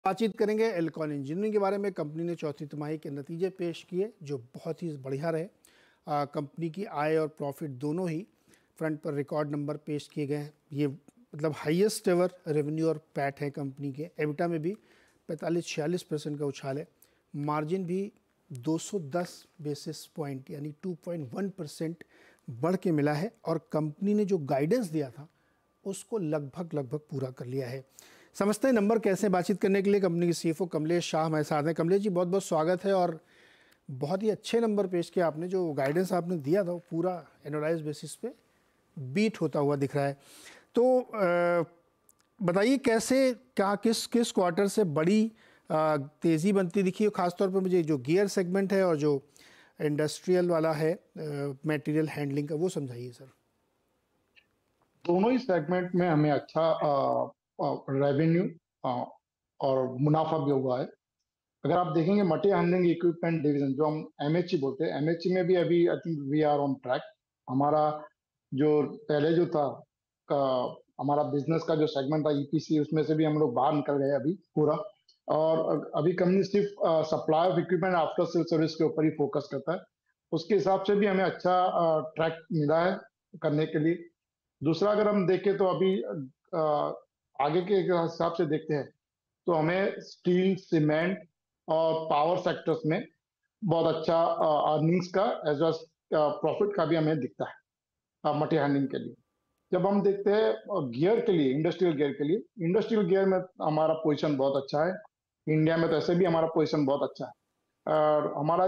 बातचीत करेंगे Alcon engineering के बारे में। कंपनी ने चौथी तिमाही के नतीजे पेश किए जो बहुत ही बढ़िया रहे। कंपनी की आय और प्रॉफिट दोनों ही फ्रंट पर रिकॉर्ड नंबर पेश किए गए हैं। ये मतलब हाईएस्ट एवर रेवेन्यू और पैट है कंपनी के। एबिटा में भी 45-46% का उछाल है। मार्जिन भी 210 बेसिस पॉइंट यानी 2.1% बढ़ के मिला है और कंपनी ने जो गाइडेंस दिया था उसको लगभग पूरा कर लिया है। समझते हैं नंबर कैसे। बातचीत करने के लिए कंपनी के सीएफओ कमलेश शाह हमारे साथ हैं। कमलेश जी, बहुत बहुत स्वागत है। और बहुत ही अच्छे नंबर पेश किए आपने। जो गाइडेंस आपने दिया था वो पूरा एनुअलाइज बेसिस पे बीट होता हुआ दिख रहा है। तो बताइए कैसे, क्या किस क्वार्टर से बड़ी तेज़ी बनती दिखी, और ख़ासतौर पर मुझे जो गियर सेगमेंट है और जो इंडस्ट्रियल वाला है मटेरियल हैंडलिंग का, वो समझाइए सर। दोनों ही सेगमेंट में हमें अच्छा रेवेन्यू और मुनाफा भी हुआ है। अगर आप देखेंगे मटेरियल हैंडलिंग इक्विपमेंट डिवीजन, जो हम एमएचई बोलते हैं, एमएचई में भी अभी I think we are on track. हमारा जो पहले जो था हमारा बिजनेस का जो सेगमेंट था ईपीसी, उसमें से भी हम लोग बाहर निकल गए अभी पूरा। और अभी कंपनी सिर्फ supply of equipment after sale service के ऊपर ही फोकस करता है। उसके हिसाब से भी हमें अच्छा ट्रैक मिला है करने के लिए। दूसरा, अगर हम देखें तो अभी आगे के हिसाब से देखते हैं तो हमें स्टील, सीमेंट और पावर सेक्टर्स में बहुत अच्छा अर्निंग्स का एज वेल प्रॉफिट का भी हमें दिखता है मटेरियल हैंडलिंग के लिए। जब हम देखते हैं गियर के लिए, इंडस्ट्रियल गियर में हमारा पोजीशन बहुत अच्छा है। इंडिया में तो ऐसे भी हमारा पोजीशन बहुत अच्छा है। और हमारा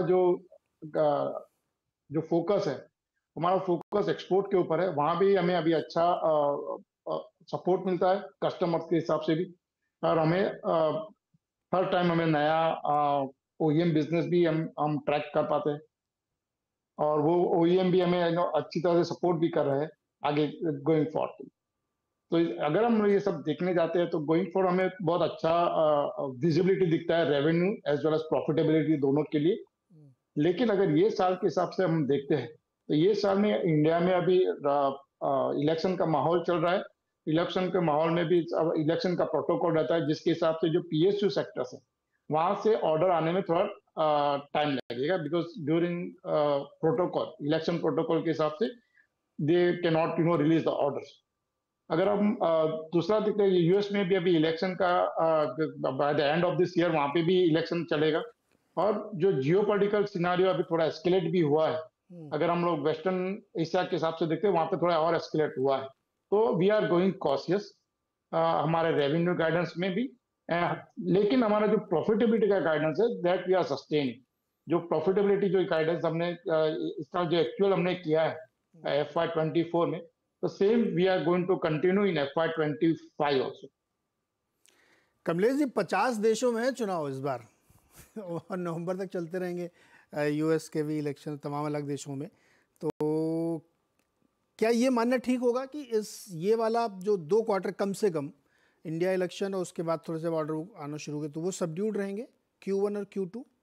जो फोकस है, हमारा फोकस एक्सपोर्ट के ऊपर है। वहां भी हमें अभी अच्छा सपोर्ट मिलता है कस्टमर्स के हिसाब से भी। और हमें हर टाइम हमें नया ओईएम बिजनेस भी हम ट्रैक कर पाते हैं। और वो ओईएम भी हमें अच्छी तरह से सपोर्ट भी कर रहे हैं आगे गोइंग फॉरवर्ड। तो अगर हम ये सब देखने जाते हैं तो गोइंग फॉरवर्ड हमें बहुत अच्छा विजिबिलिटी दिखता है, revenue as well as profitability दोनों के लिए। लेकिन अगर ये साल के हिसाब से हम देखते हैं तो ये साल में इंडिया में अभी इलेक्शन का माहौल चल रहा है। इलेक्शन के माहौल में भी इलेक्शन का प्रोटोकॉल रहता है, जिसके हिसाब से जो पीएसयू सेक्टर्स है वहां से ऑर्डर आने में थोड़ा टाइम लगेगा, because during protocol, election protocol के हिसाब से they can not release the orders. अगर हम दूसरा देखते हैं, यूएस में भी अभी इलेक्शन का by the end of this year वहां पे भी इलेक्शन चलेगा। और जो जियोपॉलिटिकल सिनारियो अभी थोड़ा एस्केलेट भी हुआ है। अगर हम लोग वेस्टर्न एशिया के हिसाब से देखते हैं, वहां पे थोड़ा और एस्केलेट हुआ है। तो वी आर गोइंग कॉशियस हमारे रेवेन्यू गाइडेंस में भी। लेकिन हमारा जो प्रॉफिटेबिलिटी का गाइडेंस है, दैट वी आर सस्टेनिंग। जो प्रॉफिटेबिलिटी जो गाइडेंस हमने इसका जो एक्चुअल हमने किया है FY24 में, तो same we are going to continue in FY25 also. Kamlesh ji, 50 देशों में है चुनाव इस बार और नवंबर तक चलते रहेंगे। यूएस के भी इलेक्शन, तमाम अलग देशों में। तो क्या ये मानना ठीक होगा कि ये वाला जो 2 क्वार्टर कम से कम, इंडिया इलेक्शन और उसके बाद थोड़े से ऑर्डर आना शुरू हुए, तो वो सबड्यूड रहेंगे Q1 और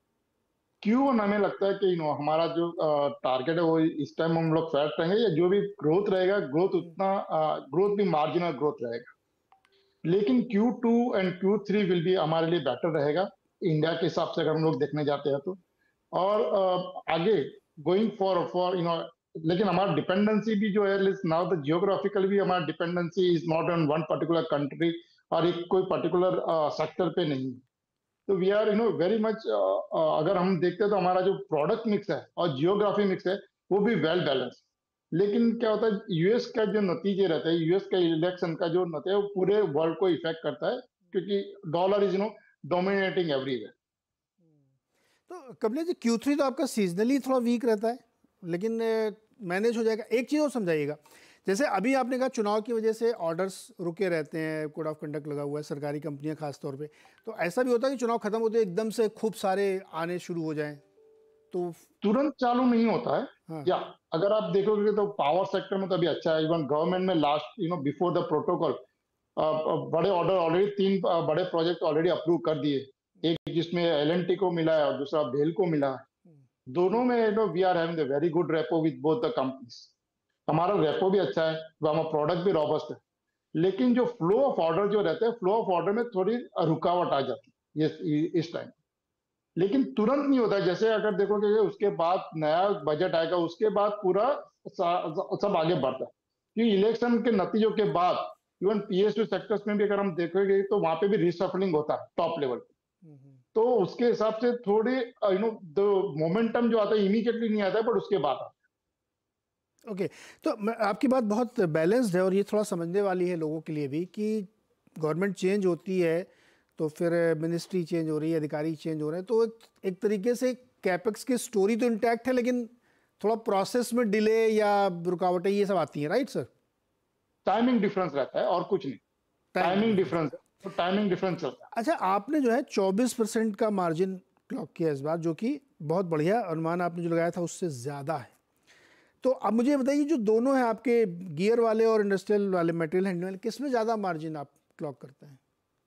Q2 हमें लगता है कि हमारा जो टारगेट है वो इस टाइम हम लोग फ्लैट रहेंगे, या जो भी ग्रोथ रहेगा, ग्रोथ भी मार्जिनल ग्रोथ रहेगा। लेकिन Q2 and Q3 will be हमारे लिए बेटर रहेगा इंडिया के हिसाब से, अगर हम लोग देखने जाते हैं तो। और आगे गोइंग फॉर लेकिन हमारा डिपेंडेंसी भी जो है, नाउ द जियोग्राफिकल भी हमारा dependency is not on one particular country और एक कोई पर्टिकुलर सेक्टर पे नहीं। तो वी आर वेरी मच, अगर हम देखते हैं तो हमारा जो प्रोडक्ट मिक्स है और जियोग्राफी मिक्स है वो भी वेल बैलेंस। लेकिन क्या होता है, यूएस का जो नतीजे रहते हैं, यूएस का इलेक्शन का जो नतीजा है, वो पूरे वर्ल्ड को इफेक्ट करता है, क्योंकि डॉलर इज डोमिनेटिंग एवरीवेयर। तो कमलेश जी, Q3 तो आपका सीजनली थोड़ा वीक रहता है, लेकिन मैनेज हो जाएगा। एक चीज़ और समझाइएगा, जैसे अभी आपने कहा चुनाव की वजह से ऑर्डर्स रुके रहते हैं, कोड ऑफ कंडक्ट लगा हुआ है, सरकारी कंपनियां खास तौर पे। तो ऐसा भी होता है कि चुनाव खत्म होते एकदम से खूब सारे आने शुरू हो जाएं? तो तुरंत चालू नहीं होता है। हाँ, या अगर आप देखोगे तो पावर सेक्टर में तो अभी अच्छा है। इवन गवर्नमेंट में लास्ट बिफोर द प्रोटोकॉल बड़े ऑर्डर ऑलरेडी 3 बड़े प्रोजेक्ट ऑलरेडी अप्रूव कर दिए। एक जिसमें एलएनटी को मिला है और दूसरा बेल को मिला है। दोनों में we are having the very good rapport with both the companies. हमारा रेपो भी अच्छा है, हमारा प्रोडक्ट भी रॉबस्ट है। लेकिन जो फ्लो ऑफ ऑर्डर जो रहते हैं, फ्लो ऑफ ऑर्डर में थोड़ी रुकावट आ जाती है। ये इस टाइम। लेकिन तुरंत नहीं होता है, जैसे अगर देखोगे कि उसके बाद नया बजट आएगा, उसके बाद पूरा सब आगे बढ़ता है, क्योंकि इलेक्शन के नतीजों के बाद इवन पीएसयू सेक्टर्स में भी अगर हम देखेंगे तो वहां पे भी रिशफलिंग होता है टॉप लेवल पे। तो उसके हिसाब से थोड़े द मोमेंटम जो आता है इमीडिएटली नहीं आता है, बट उसके बाद आता है। ओके, तो आपकी बात बहुत बैलेंस्ड है और ये थोड़ा समझने वाली है लोगों के लिए भी कि गवर्नमेंट चेंज होती है तो फिर मिनिस्ट्री चेंज हो रही है, अधिकारी चेंज हो रहे हैं, तो एक तरीके से कैपेक्स की स्टोरी तो इंटैक्ट है, लेकिन थोड़ा प्रोसेस में डिले या रुकावटें ये सब आती हैं, राइट सर? टाइमिंग डिफरेंस रहता है और कुछ नहीं, टाइमिंग डिफरेंस, तो टाइमिंग डिफरेंस चलता है। अच्छा, आपने जो है 24% का मार्जिन क्लॉक किया इस बार, जो कि बहुत बढ़िया, अनुमान आपने जो लगाया था उससे ज़्यादा है। तो अब मुझे बताइए, जो दोनों हैं आपके, गियर वाले और इंडस्ट्रियल वाले, मटेरियल हैंडलिंग वाले, किस में ज़्यादा मार्जिन आप क्लॉक करते हैं?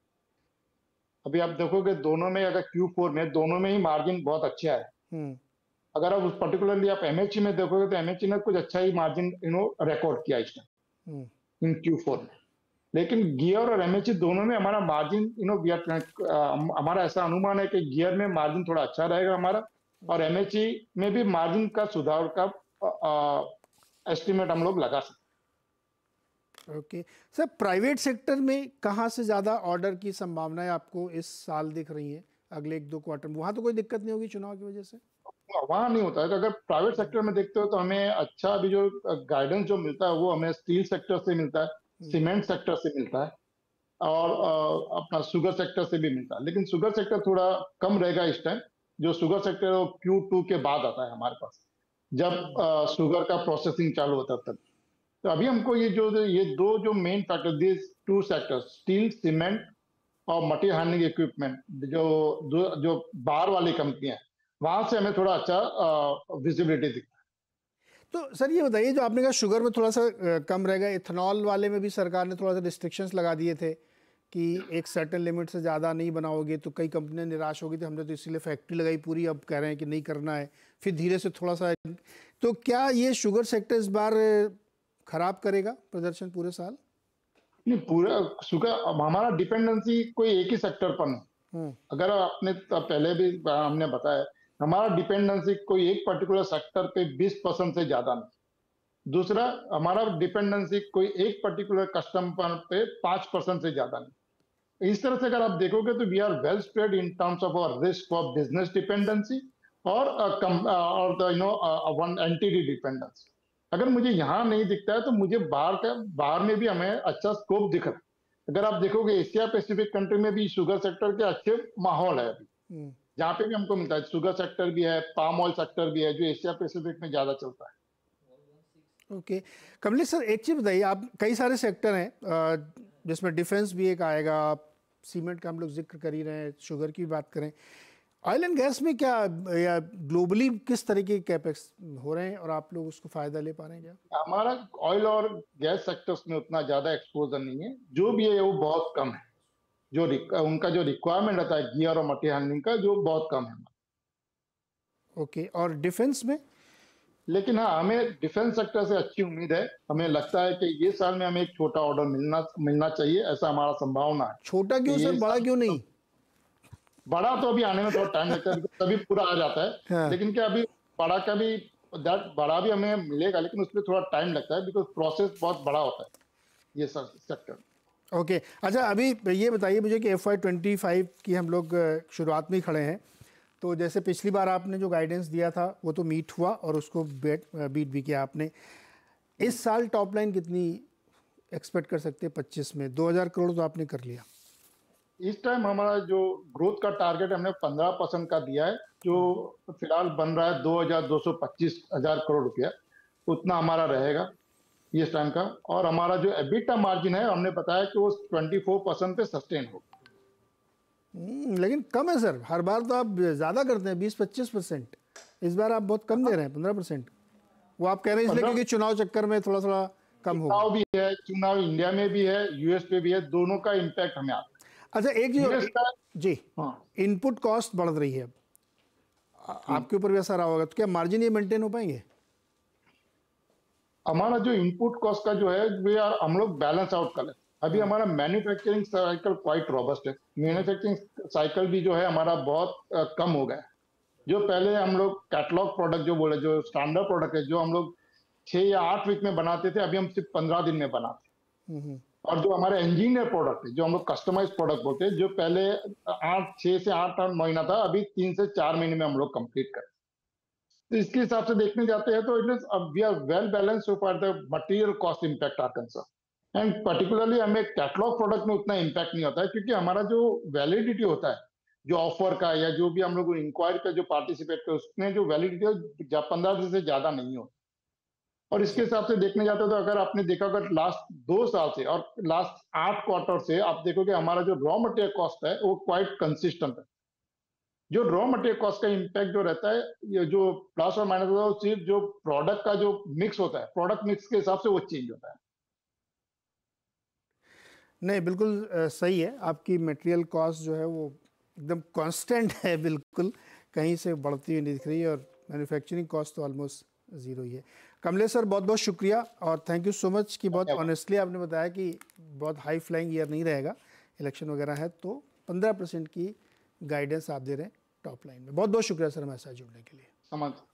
अभी आप देखोगे दोनों में, अगर Q4 में दोनों में ही मार्जिन बहुत अच्छा है। अगर आप उस पर्टिकुलरली आप एमएचई में देखोगे तो एमएचई ने कुछ अच्छा ही मार्जिन रिकॉर्ड किया इस टाइम इन Q4 में। लेकिन गियर और एमएचई दोनों में हमारा मार्जिन हमारा ऐसा अनुमान है कि गियर में मार्जिन थोड़ा अच्छा रहेगा हमारा, और एमएचई में भी मार्जिन का सुधार का एस्टिमेट हम लोग लगा सकते। ओके सर, प्राइवेट सेक्टर में कहाँ से ज़्यादा ऑर्डर की संभावनाएं आपको इस साल दिख रही हैं, अगले 1-2 क्वार्टर में? वहाँ तो कोई दिक्कत नहीं होगी चुनाव की वजह से? वहाँ नहीं होता है। तो अगर प्राइवेट सेक्टर में देखते हो तो हमें अच्छा अभी जो गाइडेंस जो मिलता है वो हमें स्टील सेक्टर से मिलता है, सीमेंट सेक्टर से मिलता है, और अपना शुगर सेक्टर से भी मिलता है। लेकिन शुगर सेक्टर थोड़ा कम रहेगा इस टाइम। जो शुगर सेक्टर है वो Q2 के बाद आता है हमारे पास, जब शुगर का प्रोसेसिंग चालू होता है तब। तो अभी हमको ये दो जो main factor, this two sectors, steel, cement और मटेरियल हैंडलिंग इक्विपमेंट, जो बाहर वाली कंपनियां, वहां से हमें थोड़ा अच्छा विजिबिलिटी दिखता है। तो सर ये बताइए, जो आपने कहा शुगर में थोड़ा सा कम रहेगा, इथेनॉल वाले में भी सरकार ने थोड़ा सा रिस्ट्रिक्शंस लगा दिए थे कि एक सर्टेन लिमिट से ज़्यादा नहीं बनाओगे, तो कई कंपनियां निराश हो गई थी, हमने तो इसीलिए फैक्ट्री लगाई पूरी, अब कह रहे हैं कि नहीं करना है, फिर धीरे से थोड़ा सा। तो क्या ये शुगर सेक्टर इस बार खराब करेगा प्रदर्शन पूरे साल? नहीं, पूरा शुगर, अब हमारा डिपेंडेंसी कोई एक ही सेक्टर पर नहीं। अगर आपने पहले भी हमने बताया, हमारा डिपेंडेंसी कोई एक पर्टिकुलर सेक्टर पे 20% से ज्यादा नहीं। दूसरा, हमारा डिपेंडेंसी कोई एक पर्टिकुलर कस्टमर पे 5% से ज्यादा नहीं। इस तरह से अगर आप देखोगे तो we are well spread in terms of our risk for business dependency और वन एंटिटी डिपेंडेंसी। अगर मुझे यहाँ नहीं दिखता है तो मुझे बाहर में भी हमें अच्छा स्कोप दिख रहा है। अगर आप देखोगे एशिया पैसिफिक कंट्री में भी शुगर सेक्टर के अच्छे माहौल है अभी, जहाँ पे भी हमको मिलता है। शुगर सेक्टर भी है, पाम ऑयल सेक्टर भी है, जो एशिया पैसिफिक में ज्यादा चलता है। ओके कमलेश सर, एक चीज़ बताइए, आप, कई सारे सेक्टर हैं जिसमें डिफेंस भी एक आएगा, सीमेंट का हम लोग जिक्र कर ही रहे हैं, शुगर की बात करें, ऑयल एंड गैस में क्या, या ग्लोबली किस तरीके के कैपेक्स हो रहे हैं और आप लोग उसको फ़ायदा ले पा रहे हैं क्या? हमारा ऑयल और गैस सेक्टर्स में उतना ज्यादा एक्सपोजर नहीं है, जो भी है वो बहुत कम है। जो उनका जो रिक्वायरमेंट रहता है गियर और मटेरियल हैंडलिंग का, जो बहुत कम है। ओके, और डिफेंस में? लेकिन हाँ, हमें डिफेंस सेक्टर से अच्छी उम्मीद है। हमें लगता है कि ये साल में हमें एक छोटा ऑर्डर मिलना चाहिए, ऐसा हमारा संभावना है। छोटा क्यों सर, बड़ा क्यों नहीं? बड़ा तो अभी आने में थोड़ा टाइम लगता है, तभी पूरा आ जाता है। हाँ। लेकिन क्या अभी बड़ा का भी, बड़ा भी हमें मिलेगा, लेकिन उसमें थोड़ा टाइम लगता है, बिकॉज प्रोसेस बहुत बड़ा होता है ये सेक्टर। ओके अच्छा, अभी ये बताइए मुझे कि FY25 की हम लोग शुरुआत में ही खड़े हैं, तो जैसे पिछली बार आपने जो गाइडेंस दिया था वो तो मीट हुआ और उसको बीट भी किया आपने। इस साल टॉप लाइन कितनी एक्सपेक्ट कर सकते हैं 25 में? 2000 करोड़ तो आपने कर लिया। इस टाइम हमारा जो ग्रोथ का टारगेट हमने 15% का दिया है, जो फिलहाल बन रहा है 2225 हजार करोड़ रुपया, उतना हमारा रहेगा इस टाइम का। और हमारा जो एबिटा मार्जिन है, हमने बताया कि वो 24% पे सस्टेन हो। लेकिन कम है सर, हर बार तो आप ज़्यादा करते हैं 20-25%, इस बार आप बहुत कम दे रहे हैं 15%। वो आप कह रहे हैं इसलिए क्योंकि चुनाव चक्कर में थोड़ा थोड़ा कम होगा। चुनाव भी है, चुनाव इंडिया में भी है, यूएस पे भी है, दोनों का इम्पैक्ट हमें आता है। अच्छा एक चीज जी, हाँ, इनपुट कॉस्ट बढ़ रही है अब, आपके ऊपर भी असर रहा होगा, तो क्या मार्जिन ये मेंटेन हो पाएंगे? हमारा जो इनपुट कॉस्ट का जो है, वे हम लोग बैलेंस आउट कर लेते। अभी हमारा मैन्युफैक्चरिंग साइकिल क्वाइट रॉबस्ट है। मैन्युफैक्चरिंग साइकिल भी जो है हमारा बहुत कम हो गया है। जो पहले हम लोग कैटलॉग प्रोडक्ट जो बोले, जो स्टैंडर्ड प्रोडक्ट है, जो हम लोग 6 या 8 वीक में बनाते थे, अभी हम सिर्फ 15 दिन में बनाते हैं। और जो हमारे इंजीनियर प्रोडक्ट है, जो हम लोग कस्टमाइज प्रोडक्ट बोलते हैं, जो पहले 6 से 8 महीना था, अभी 3 से 4 महीने में हम लोग कंप्लीट करते हैं। तो इसके हिसाब से देखने जाते हैं तो it is we are well balance so far the material cost impact are concern. And particularly हमें कैटलॉग प्रोडक्ट में उतना इम्पैक्ट नहीं होता है, क्योंकि हमारा जो वैलिडिटी होता है जो ऑफर का या जो भी हम लोग इंक्वायरी पे जो पार्टिसिपेट कर, उसमें जो वैलिडिटी है 15 दिन से ज्यादा नहीं होती। और इसके हिसाब से देखने जाते तो अगर आपने देखा, अगर लास्ट 2 साल से और लास्ट 8 क्वार्टर से आप देखोगे हमारा जो रॉ मटेरियल कॉस्ट है वो क्वाइट कंसिस्टेंट है। जो रॉ मटेरियल कॉस्ट का इम्पैक्ट जो रहता है, ये जो प्लस और माइनस होता है, सिर्फ जो प्रोडक्ट का जो मिक्स होता है, प्रोडक्ट मिक्स के हिसाब से वो चेंज होता है। नहीं, बिल्कुल सही है। आपकी मटेरियल कॉस्ट जो है वो एकदम कांस्टेंट है, बिल्कुल कहीं से बढ़ती हुई नहीं दिख रही है, और मैन्युफैक्चरिंग कॉस्ट तो ऑलमोस्ट ज़ीरो ही है। कमलेश सर, बहुत बहुत शुक्रिया और थैंक यू सो मच कि बहुत ऑनेस्टली आपने बताया कि बहुत हाई फ्लाइंग ईयर नहीं रहेगा, इलेक्शन वगैरह है, तो 15% की गाइडेंस आप दे रहे हैं टॉप लाइन में। बहुत बहुत शुक्रिया सर हमारे साथ जुड़ने के लिए।